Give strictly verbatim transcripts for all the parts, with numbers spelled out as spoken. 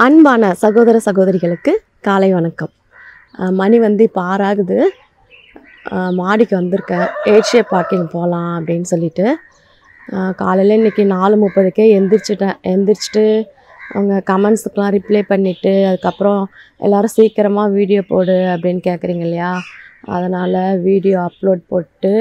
அன்பான சகோதர சகோதரிகளுக்கு காலை வணக்கம். மணி வந்து இப்போ ஆறாகுது. மாடிக்கு வந்திருக்கேன். ஏஷியா பார்க்கிங் போகலாம் அப்படின்னு சொல்லிட்டு காலையில் இன்றைக்கி நாலு முப்பதுக்கே எந்திரிச்சிட்டேன். எந்திரிச்சிட்டு அவங்க கமெண்ட்ஸுக்கெலாம் ரிப்ளை பண்ணிவிட்டு அதுக்கப்புறம் எல்லோரும் சீக்கிரமாக வீடியோ போடு அப்படின்னு கேட்குறீங்க இல்லையா, அதனால் வீடியோ அப்லோட் போட்டு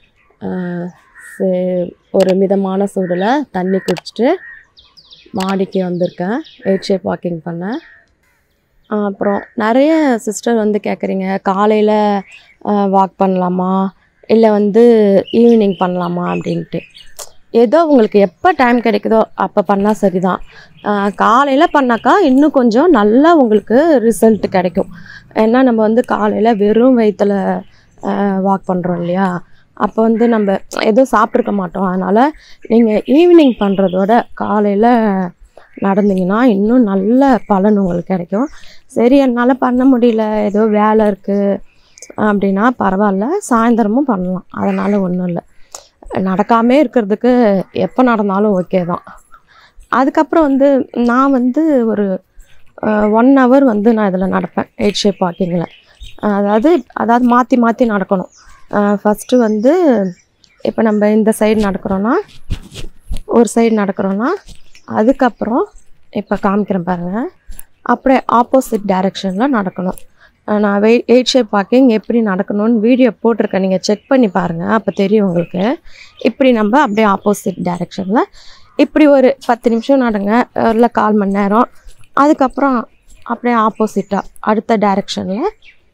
ஒரு மிதமான சூடில் தண்ணி குடிச்சிட்டு மாடிக்கு வந்திருக்கேன் ஏஷியா பார்க்கிங் பண்ண. அப்புறம் நிறைய சிஸ்டர் வந்து கேட்குறீங்க, காலையில் வாக் பண்ணலாமா இல்லை வந்து ஈவினிங் பண்ணலாமா அப்படின்ட்டு. ஏதோ உங்களுக்கு எப்போ டைம் கிடைக்குதோ அப்போ பண்ணால் சரி தான். காலையில் பண்ணாக்கா இன்னும் கொஞ்சம் நல்லா உங்களுக்கு ரிசல்ட் கிடைக்கும். ஏன்னா நம்ம வந்து காலையில் வெறும் வயிற்றில் வாக் பண்ணுறோம் இல்லையா, அப்போ வந்து நம்ம எதுவும் சாப்பிட்ருக்க மாட்டோம். அதனால் நீங்கள் ஈவினிங் பண்ணுறதோட காலையில் நடந்தீங்கன்னா இன்னும் நல்ல பலன் உங்களுக்கு கிடைக்கும். சரி என்னால் பண்ண முடியல, ஏதோ வேலை இருக்குது அப்படின்னா பரவாயில்ல, சாயந்தரமும் பண்ணலாம், அதனால் ஒன்றும் இல்லை. நடக்காமே இருக்கிறதுக்கு எப்போ நடந்தாலும் ஓகே தான். அதுக்கப்புறம் வந்து நான் வந்து ஒரு ஒன் ஹவர் வந்து நான் இதில் நடப்பேன் ஏஷியா பார்க்கிங்கில். அதாவது அதாவது மாற்றி மாற்றி நடக்கணும். ஃபஸ்ட்டு வந்து இப்போ நம்ம இந்த சைடு நடக்கிறோன்னா ஒரு சைடு நடக்கிறோன்னா அதுக்கப்புறம் இப்போ காமிக்கிறேன் பாருங்கள், அப்படியே ஆப்போசிட் டைரெக்ஷனில் நடக்கணும். நான் வெய் ஏஷியா பார்க்கிங் எப்படி நடக்கணும்னு வீடியோ போட்டிருக்கேன், நீங்கள் செக் பண்ணி பாருங்கள், அப்போ தெரியும் உங்களுக்கு. இப்படி நம்ம அப்படியே ஆப்போசிட் டைரெக்ஷனில் இப்படி ஒரு பத்து நிமிஷம் நடங்க, இல்லை கால் மணி நேரம். அதுக்கப்புறம் அப்படியே ஆப்போசிட்டாக அடுத்த டைரெக்ஷனில்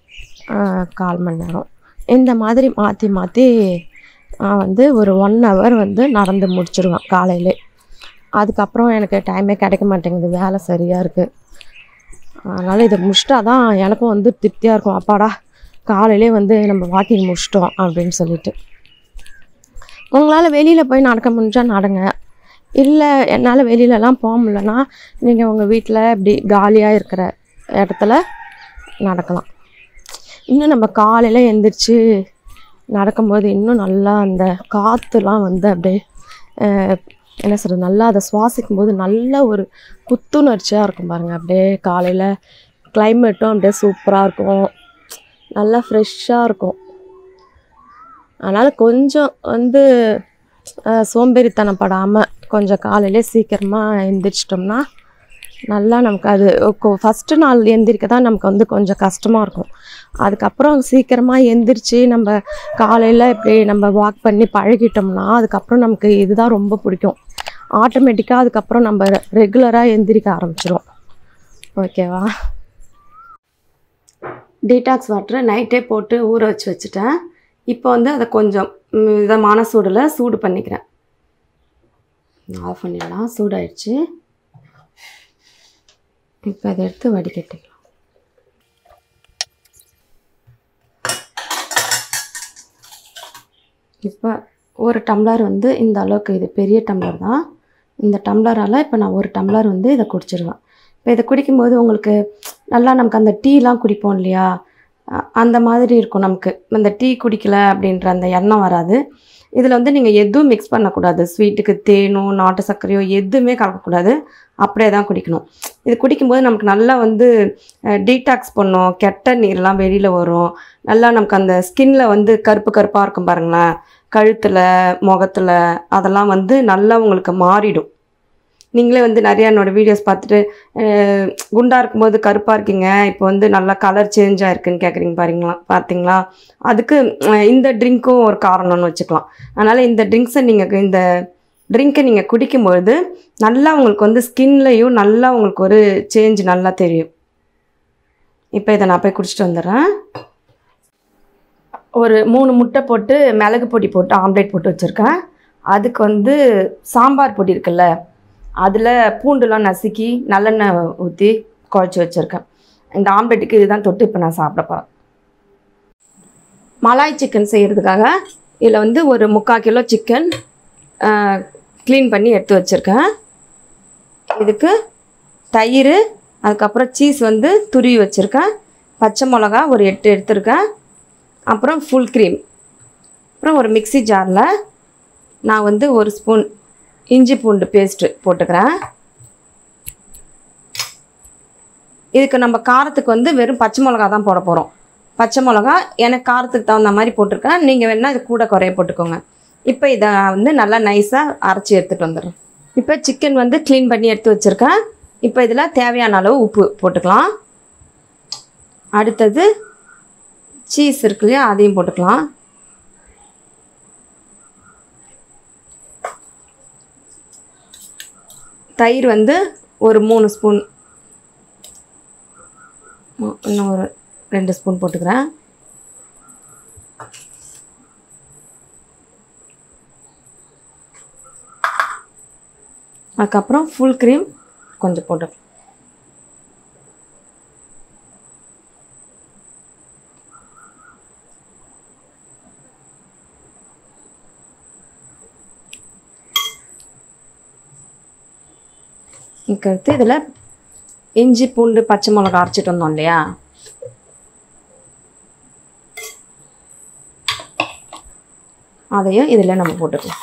கால் மணி நேரம். இந்த மாதிரி மாற்றி மாற்றி வந்து ஒரு ஒன் ஹவர் வந்து நடந்து முடிச்சிடுவேன் காலையிலே. அதுக்கப்புறம் எனக்கு டைமே கிடைக்க மாட்டேங்குது, வேலை சரியாக இருக்குது. அதனால் இதை முடிச்சிட்டா தான் எனக்கும் வந்து திருப்தியாக இருக்கும். அப்பாடா காலையிலே வந்து நம்ம வாக்கிங் முடிச்சிட்டோம் அப்படின்னு சொல்லிட்டு. உங்களால் வெளியில் போய் நடக்க முடிஞ்சால் நடங்க, இல்லை என்னால் வெளியிலலாம் போக முடியலன்னா நீங்கள் உங்கள் வீட்டில் இப்படி காலியாக இருக்கிற இடத்துல நடக்கலாம். இன்னும் நம்ம காலையில் எழுந்திரிச்சு நடக்கும்போது இன்னும் நல்லா அந்த காற்றுலாம் வந்து அப்படியே என்ன சொல்கிறது, நல்லா அதை சுவாசிக்கும் போது நல்ல ஒரு புத்துணர்ச்சியாக இருக்கும் பாருங்கள். அப்படியே காலையில் கிளைமேட்டும் அப்படியே சூப்பராக இருக்கும், நல்லா ஃப்ரெஷ்ஷாக இருக்கும். அதனால் கொஞ்சம் வந்து சோம்பேறித்தனப்படாமல் கொஞ்சம் காலையிலே சீக்கிரமாக எழுந்திரிச்சிட்டோம்னா நல்லா நமக்கு அது ஃபஸ்ட்டு நாள் எந்திரிக்க தான் நமக்கு வந்து கொஞ்சம் கஷ்டமாக இருக்கும். அதுக்கப்புறம் சீக்கிரமாக எந்திரிச்சு நம்ம காலையில் இப்படி நம்ம வாக் பண்ணி பழகிட்டோம்னா அதுக்கப்புறம் நமக்கு இதுதான் ரொம்ப பிடிக்கும். ஆட்டோமேட்டிக்காக அதுக்கப்புறம் நம்ம ரெகுலராக எந்திரிக்க ஆரம்பிச்சிடும். ஓகேவா? டீடாக்ஸ் வாட்டரை நைட்டே போட்டு ஊற வச்சு வச்சுட்டேன். இப்போ வந்து அதை கொஞ்சம் மிதமான சூடில் சூடு பண்ணிக்கிறேன். ஆஃப் பண்ணிடலாம், சூடாயிடுச்சு. இப்போ அதை எடுத்து வடிகட்டிக்கலாம். இப்போ ஒரு டம்ளர் வந்து இந்த அளவுக்கு, இது பெரிய டம்ளர் தான், இந்த டம்ளரால் இப்போ நான் ஒரு டம்ளர் வந்து இதை குடிச்சிடுவேன். இப்போ இதை குடிக்கும்போது உங்களுக்கு நல்லா நமக்கு அந்த டீலாம் குடிப்போம் இல்லையா, அந்த மாதிரி இருக்கும். நமக்கு அந்த டீ குடிக்கலை அப்படின்ற அந்த எண்ணம் வராது. இதில் வந்து நீங்கள் எதுவும் மிக்ஸ் பண்ணக்கூடாது. ஸ்வீட்டுக்கு தேனோ நாட்டு சர்க்கரையோ எதுவுமே கலக்கக்கூடாது, அப்படியே தான் குடிக்கணும். இது குடிக்கும்போது நமக்கு நல்லா வந்து டீடாக்ஸ் பண்ணும், கெட்ட நீர்லாம் வெளியில் வரும். நல்லா நமக்கு அந்த ஸ்கின்ல வந்து கருப்பு கருப்பாக இருக்கும் பாருங்களேன், கழுத்தில் முகத்தில், அதெல்லாம் வந்து நல்லா உங்களுக்கு மாறிடும். நீங்களே வந்து நிறையா என்னோடய வீடியோஸ் பார்த்துட்டு குண்டாக இருக்கும்போது கருப்பாக இருக்கீங்க, இப்போ வந்து நல்லா கலர் சேஞ்ச் ஆகிருக்குன்னு கேட்குறீங்க பாருங்களா பார்த்தீங்களா, அதுக்கு இந்த ட்ரிங்க்கும் ஒரு காரணம்னு வச்சுக்கலாம். அதனால் இந்த ட்ரிங்க்ஸை நீங்கள் இந்த ட்ரிங்க்கை நீங்கள் குடிக்கும்பொழுது நல்லா உங்களுக்கு வந்து ஸ்கின்லையும் நல்லா உங்களுக்கு ஒரு சேஞ்ச் நல்லா தெரியும். இப்போ இதை நான் போய் குடிச்சிட்டு வந்துடுறேன். ஒரு மூணு முட்டை போட்டு மிளகு பொடி போட்டு ஆம்லேட் போட்டு வச்சுருக்கேன். அதுக்கு வந்து சாம்பார் பொடி இருக்குல்ல, அதில் பூண்டுலாம் நசுக்கி நல்லெண்ணெய் ஊற்றி குழச்சி வச்சுருக்கேன். இந்த ஆம்லேட்டுக்கு இதுதான் தொட்டு இப்போ நான் சாப்பிட போகிறேன். மலாய் சிக்கன் செய்கிறதுக்காக இதில் வந்து ஒரு முக்கால் கிலோ சிக்கன் க்ளீன் பண்ணி எடுத்து வச்சுருக்கேன். இதுக்கு தயிர், அதுக்கப்புறம் சீஸ் வந்து துருவி வச்சுருக்கேன், பச்சை மிளகா ஒரு எட்டு எடுத்துருக்கேன், அப்புறம் ஃபுல் க்ரீம், அப்புறம் ஒரு மிக்சி ஜாரில் நான் வந்து ஒரு ஸ்பூன் இஞ்சி பூண்டு பேஸ்ட்டு போட்டுக்கிறேன். இதுக்கு நம்ம காரத்துக்கு வந்து வெறும் பச்சை மிளகா தான் போட போகிறோம். பச்சை மிளகா எனக்கு காரத்துக்கு தகுந்த மாதிரி போட்டிருக்கேன். நீங்கள் வேணால் இது கூட குறைய போட்டுக்கோங்க. இப்போ இதை வந்து நல்லா நைஸாக அரைச்சி எடுத்துகிட்டு வந்துடுறேன். இப்போ சிக்கன் வந்து க்ளீன் பண்ணி எடுத்து வச்சுருக்கேன். இப்போ இதில் தேவையான அளவு உப்பு போட்டுக்கலாம். அடுத்தது சீஸ் இருக்கு இல்லையா, அதையும் போட்டுக்கலாம். தயிர் வந்து ஒரு மூணு ஸ்பூன், இன்னும் ஒரு ரெண்டு ஸ்பூன் போட்டுக்கிறேன். அதுக்கப்புறம் ஃபுல் க்ரீம் கொஞ்சம் போட்டுக்கலாம். இதுக்கடுத்து இதில் இஞ்சி பூண்டு பச்சை மிளகா அரைச்சிட்டு வந்தோம் இல்லையா, அதையும் இதில் நம்ம போட்டுக்கலாம்.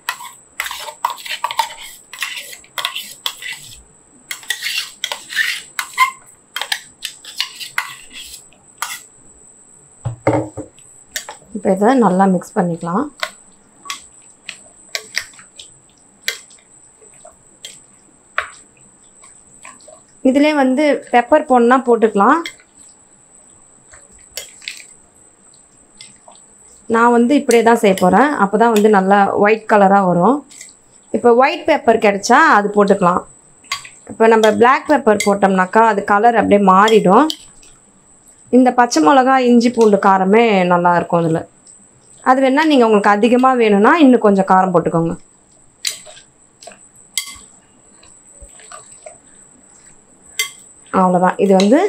இப்போ இதை நல்லா மிக்ஸ் பண்ணிக்கலாம். இதிலே வந்து பெப்பர் போடணும்னா போட்டுக்கலாம். நான் வந்து இப்படியே தான் செய்ய போகிறேன். அப்போ தான் வந்து நல்லா ஒயிட் கலராக வரும். இப்போ ஒயிட் பெப்பர் கிடச்சா அது போட்டுக்கலாம். இப்போ நம்ம பிளாக் பெப்பர் போட்டோம்னாக்கா அது கலர் அப்படியே மாறிடும். இந்த பச்சை மிளகா இஞ்சி பூண்டு காரமே நல்லாயிருக்கும் அதில். அது வேணால் நீங்கள் உங்களுக்கு அதிகமாக வேணும்னா இன்னும் கொஞ்சம் காரம் போட்டுக்கோங்க. அவ்வளோதான். இது வந்து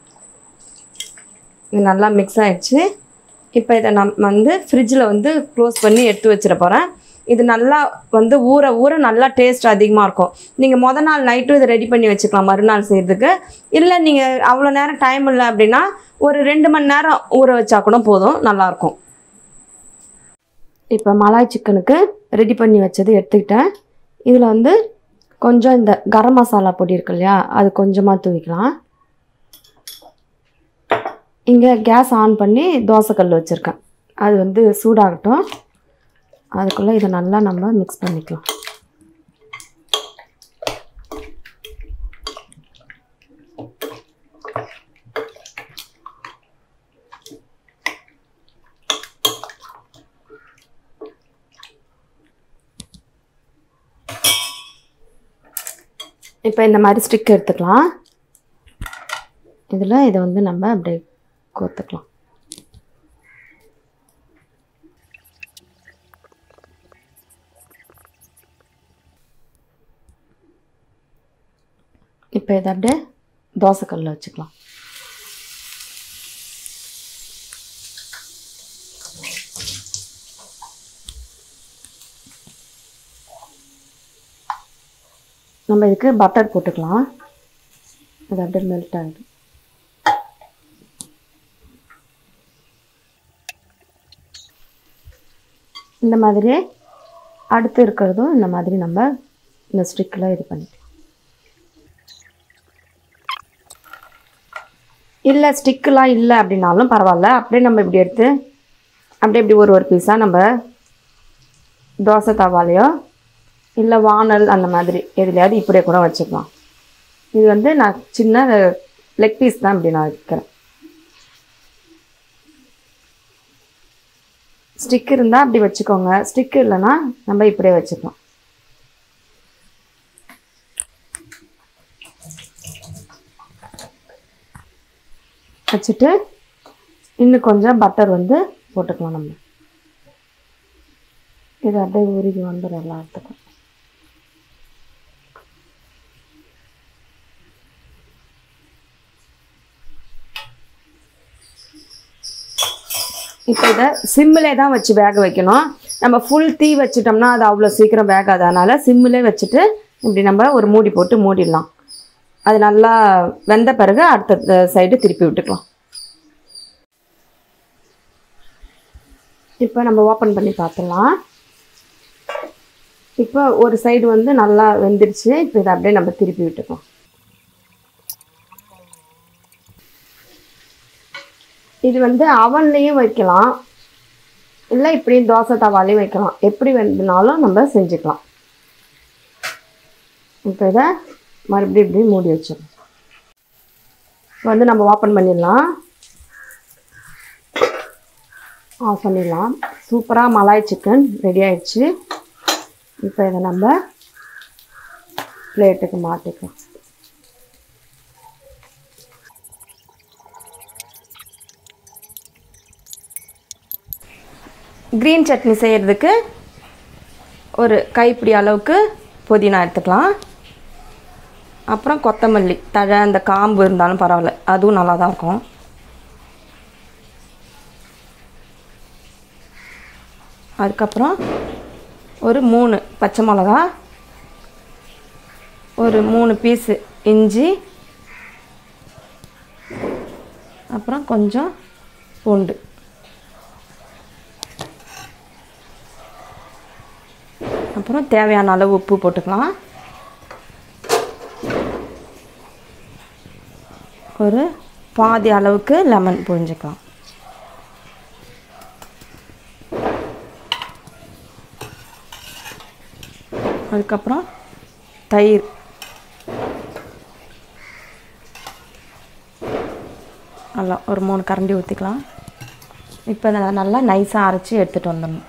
இது நல்லா மிக்ஸ் ஆகிடுச்சு. இப்போ இதை நம்ம வந்து ஃப்ரிட்ஜில் வந்து க்ளோஸ் பண்ணி எடுத்து வச்சிட போகிறேன். இது நல்லா வந்து ஊற ஊற நல்லா டேஸ்ட் அதிகமாக இருக்கும். நீங்கள் மொதல் நாள் நைட்டும் இதை ரெடி பண்ணி வச்சுக்கலாம் மறுநாள் செய்கிறதுக்கு. இல்லை நீங்கள் அவ்வளோ நேரம் டைம் இல்லை அப்படின்னா ஒரு ரெண்டு மணி நேரம் ஊற வச்சா கூட போதும், நல்லாயிருக்கும். இப்போ மலாய் சிக்கனுக்கு ரெடி பண்ணி வச்சது எடுத்துக்கிட்டேன். இதில் வந்து கொஞ்சம் இந்த கரம் மசாலா பொடி இருக்கு இல்லையா, அது கொஞ்சமாக தூவிக்கலாம். இங்கே கேஸ் ஆன் பண்ணி தோசைக்கல் வச்சுருக்கேன். அது வந்து சூடாகட்டும். அதுக்குள்ளே இதை நல்லா நம்ம மிக்ஸ் பண்ணிக்கலாம். இப்போ இந்த மாதிரி ஸ்டிக் எடுத்துக்கலாம். இதில் இதை வந்து நம்ம அப்படியே கோர்த்துக்கலாம். இப்போ இதை அப்படியே தோசைக்கல்லில் வச்சுக்கலாம். நம்ம இதுக்கு பட்டர் போட்டுக்கலாம். அது அப்படியே மெல்ட் ஆகிடும். இந்த மாதிரி அடுத்து இருக்கிறதும் இந்த மாதிரி நம்ம இந்த ஸ்டிக்கில் இது பண்ணிக்கலாம். இல்லை ஸ்டிக்கெலாம் இல்லை அப்படின்னாலும் பரவாயில்ல. அப்படியே நம்ம இப்படி எடுத்து அப்படியே இப்படி ஒரு ஒரு பீஸாக நம்ம தோசை தவாலையோ இல்லை வானல் அந்த மாதிரி எதுலையாவது இப்படியே கூட வச்சுக்கலாம். இது வந்து நான் சின்ன லெக் பீஸ் தான் இப்படி நான் வைக்கிறேன். ஸ்டிக் இருந்தால் அப்படி வச்சுக்கோங்க. ஸ்டிக் இல்லைன்னா நம்ம இப்படியே வச்சுக்கலாம். வச்சுட்டு இன்னும் கொஞ்சம் பட்டர் வந்து போட்டுக்கலாம். நம்ம இது அப்படியே உருகி வந்துடும் எல்லாத்துக்கும். இப்போ இதை சிம்மிலே தான் வச்சு வேக வைக்கணும். நம்ம ஃபுல் தீ வச்சுட்டோம்னா அது அவ்வளோ சீக்கிரம் வேகாது. அதனால் சிம்மிலே வச்சுட்டு இப்படி நம்ம ஒரு மூடி போட்டு மூடிடலாம். அது நல்லா வெந்த பிறகு அடுத்த சைடு திருப்பி விட்டுக்கலாம். இப்போ நம்ம ஓப்பன் பண்ணி பார்த்துடலாம். இப்போ ஒரு சைடு வந்து நல்லா வெந்துடுச்சு. இப்போ இதை அப்படியே நம்ம திருப்பி விட்டுக்கலாம். இது வந்து அவன்லேயும் வைக்கலாம், இல்லை இப்படி தோசை தவாலையும் வைக்கலாம். எப்படி வேணுனாலும் நம்ம செஞ்சுக்கலாம். இப்போ இதை மறுபடியும் இப்படி மூடி வச்சிடலாம். இப்போ வந்து நம்ம ஓப்பன் பண்ணிடலாம். ஆஃப் பண்ணிடலாம். சூப்பராக மலாய் சிக்கன் ரெடி ஆயிடுச்சு. இப்போ இதை நம்ம பிளேட்டுக்கு மாற்றிக்கலாம். க்ரீன் சட்னி செய்கிறதுக்கு ஒரு கைப்பிடி அளவுக்கு புதினா எடுத்துக்கலாம். அப்புறம் கொத்தமல்லி தழை, அந்த காம்பு இருந்தாலும் பரவாயில்ல, அதுவும் நல்லா தான் இருக்கும். அதுக்கப்புறம் ஒரு மூணு பச்சை மிளகா, ஒரு மூணு பீஸு இஞ்சி, அப்புறம் கொஞ்சம் பூண்டு, அப்புறம் தேவையான அளவு உப்பு போட்டுக்கலாம். ஒரு பாதி அளவுக்கு லெமன் புழிஞ்சிக்கலாம். அதுக்கப்புறம் தயிர், நல்லா ஒரு மூணு கரண்டி ஊற்றிக்கலாம். இப்போ இதை நல்லா நைஸாக அரைச்சி எடுத்துகிட்டு வந்துடணும்.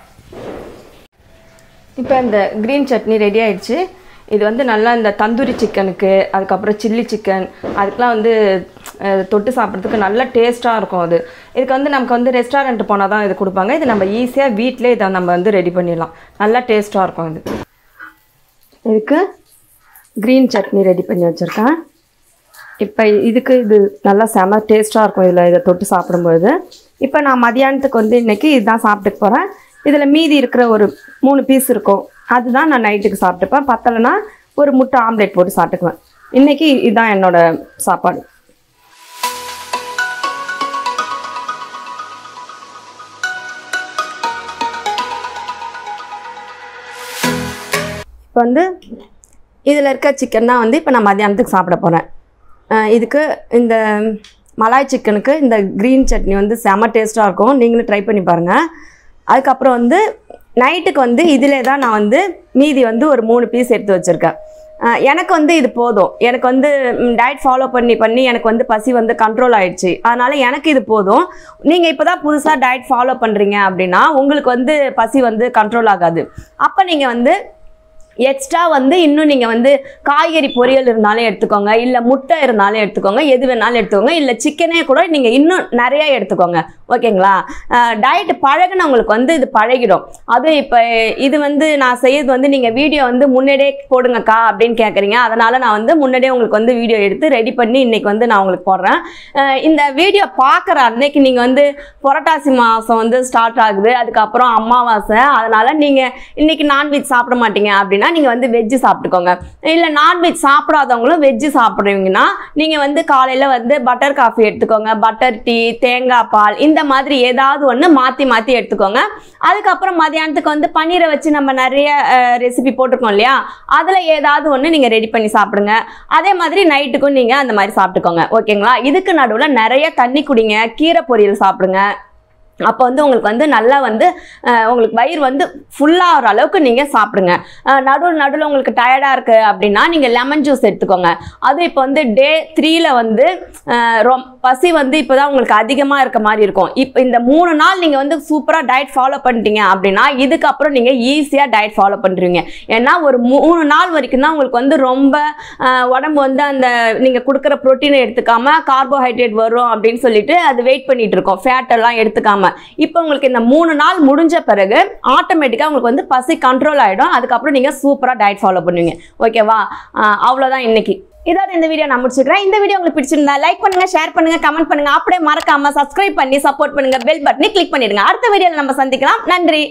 இப்போ இந்த க்ரீன் சட்னி ரெடி ஆயிடுச்சு. இது வந்து நல்லா இந்த தந்தூரி சிக்கனுக்கு, அதுக்கப்புறம் சில்லி சிக்கன், அதுக்கெலாம் வந்து தொட்டு சாப்பிட்றதுக்கு நல்லா டேஸ்ட்டாக இருக்கும். அது இதுக்கு வந்து நமக்கு வந்து ரெஸ்டாரண்ட் போனால் தான் இது கொடுப்பாங்க. இது நம்ம ஈஸியாக வீட்டிலே இதை நம்ம வந்து ரெடி பண்ணிடலாம். நல்லா டேஸ்ட்டாக இருக்கும். இது இதுக்கு க்ரீன் சட்னி ரெடி பண்ணி வச்சுருக்கேன். இப்போ இதுக்கு இது நல்லா செம டேஸ்ட்டாக இருக்கும் இதில் இதை தொட்டு சாப்பிடும்பொழுது. இப்போ நான் மதியானத்துக்கு வந்து இன்றைக்கி இதுதான் சாப்பிட்டுக்கு போகிறேன். இதில் மீதி இருக்கிற ஒரு மூணு பீஸ் இருக்கும், அதுதான் நான் நைட்டுக்கு சாப்பிட்டுப்பேன். பத்தலைன்னா ஒரு முட்டை ஆம்லேட் போட்டு சாப்பிட்டுக்குவேன். இன்றைக்கி இதுதான் என்னோடய சாப்பாடு. இப்போ வந்து இதில் இருக்க சிக்கன் தான் வந்து இப்போ நான் மதியானத்துக்கு சாப்பிட போகிறேன். இதுக்கு இந்த மலாய் சிக்கனுக்கு இந்த க்ரீன் சட்னி வந்து செம டேஸ்ட்டாக இருக்கும். நீங்களும் ட்ரை பண்ணி பாருங்கள். அதுக்கப்புறம் வந்து நைட்டுக்கு வந்து இதிலே தான் நான் வந்து மீதி வந்து ஒரு மூணு பீஸ் எடுத்து வச்சுருக்கேன். எனக்கு வந்து இது போதும். எனக்கு வந்து டயட் ஃபாலோ பண்ணி பண்ணி எனக்கு வந்து பசி வந்து கண்ட்ரோல் ஆகிடுச்சு. அதனால் எனக்கு இது போதும். நீங்கள் இப்போ தான் புதுசாக டயட் ஃபாலோ பண்ணுறீங்க அப்படின்னா உங்களுக்கு வந்து பசி வந்து கண்ட்ரோல் ஆகாது. அப்போ நீங்கள் வந்து எக்ஸ்ட்ரா வந்து இன்னும் நீங்கள் வந்து காய்கறி பொரியல் இருந்தாலும் எடுத்துக்கோங்க, இல்லை முட்டை இருந்தாலும் எடுத்துக்கோங்க, எது வேணாலும் எடுத்துக்கோங்க, இல்லை சிக்கனே கூட நீங்கள் இன்னும் நிறையா எடுத்துக்கோங்க. ஓகேங்களா? டயட் பழகினவங்களுக்கு வந்து இது பழகிடும். அதுவும் இப்போ இது வந்து நான் செய்யறது வந்து நீங்கள் வீடியோ வந்து முன்னாடியே போடுங்கக்கா அப்படின்னு கேட்குறீங்க. அதனால் நான் வந்து முன்னாடியே உங்களுக்கு வந்து வீடியோ எடுத்து ரெடி பண்ணி இன்றைக்கி வந்து நான் உங்களுக்கு போடுறேன். இந்த வீடியோ பார்க்குற அன்னைக்கு நீங்கள் வந்து புரட்டாசி மாதம் வந்து ஸ்டார்ட் ஆகுது, அதுக்கப்புறம் அமாவாசை. அதனால் நீங்கள் இன்றைக்கி நான்வெஜ் சாப்பிட மாட்டீங்க அப்படின்னா நீங்கள் வந்து வெஜ்ஜு சாப்பிட்டுக்கோங்க. இல்லை நான்வெஜ் சாப்பிடாதவங்களும் வெஜ்ஜு சாப்பிட்றீங்கன்னா நீங்கள் வந்து காலையில் வந்து பட்டர் காஃபி எடுத்துக்கோங்க, பட்டர் டீ, தேங்காய் பால், இந்த மாதிரி ஏதாவது ஒன்று மாற்றி மாற்றி எடுத்துக்கோங்க. அதுக்கப்புறம் மதியானத்துக்கு வந்து பன்னீரை வச்சு நம்ம நிறைய ரெசிபி போட்டிருக்கோம் இல்லையா, அதில் ஏதாவது ஒன்று நீங்கள் ரெடி பண்ணி சாப்பிடுங்க. அதே மாதிரி நைட்டுக்கும் நீங்கள் அந்த மாதிரி சாப்பிட்டுக்கோங்க. ஓகேங்களா? இதுக்கு நடுவில் நிறைய தண்ணி குடிங்க, கீரை பொரியல் சாப்பிடுங்க. அப்போ வந்து உங்களுக்கு வந்து நல்லா வந்து உங்களுக்கு வயிறு வந்து ஃபுல்லாகிற அளவுக்கு நீங்கள் சாப்பிடுங்க. நடுவில் நடுவில் உங்களுக்கு டயர்டாக இருக்குது அப்படின்னா நீங்கள் லெமன் ஜூஸ் எடுத்துக்கோங்க. அதுவும் இப்போ வந்து டே த்ரீயில் வந்து ரொம் பசி வந்து இப்போ தான் உங்களுக்கு அதிகமாக இருக்க மாதிரி இருக்கும். இப்போ இந்த மூணு நாள் நீங்கள் வந்து சூப்பராக டயட் ஃபாலோ பண்ணிட்டீங்க அப்படின்னா இதுக்கப்புறம் நீங்கள் ஈஸியாக டயட் ஃபாலோ பண்ணுறீங்க. ஏன்னா ஒரு மூணு நாள் வரைக்கும் தான் உங்களுக்கு வந்து ரொம்ப உடம்பு வந்து அந்த நீங்கள் கொடுக்குற ப்ரோட்டீனை எடுத்துக்காமல் கார்போஹைட்ரேட் வரும் அப்படின்னு சொல்லிட்டு அது வெயிட் பண்ணிகிட்டு இருக்கோம், ஃபேட் எல்லாம் எடுத்துக்காமல். இப்போ உங்களுக்கு இந்த மூணு நாள் முடிஞ்ச பிறகு ஆட்டோமேட்டிக்காக உங்களுக்கு வந்து பசி கண்ட்ரோல் ஆகிடும். அதுக்கப்புறம் நீங்கள் சூப்பராக டயட் ஃபாலோ பண்ணுவீங்க. ஓகேவா? அவ்வளோதான் இன்னைக்கு. இதோட இந்த வீடியோ நான் முடிச்சுக்கிறேன். இந்த வீடியோ உங்களுக்கு பிடிச்சிருந்தா லைக் பண்ணுங்க, ஷேர் பண்ணுங்க, கமெண்ட் பண்ணுங்க. அப்படியே மறக்காம சப்ஸ்கிரைப் பண்ணி சப்போர்ட் பண்ணுங்க. பெல் பட்டனை கிளிக் பண்ணிடுங்க. அடுத்த வீடியோவில் நம்ம சந்திக்கலாம். நன்றி.